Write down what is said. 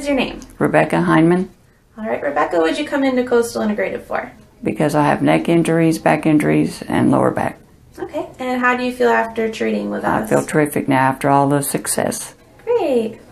What's your name? Rebecca Heineman. All right, Rebecca, what'd you come into Coastal Integrative for? Because I have neck injuries, back injuries, and lower back. Okay, and how do you feel after treating with us? I feel terrific now after all the success. Great.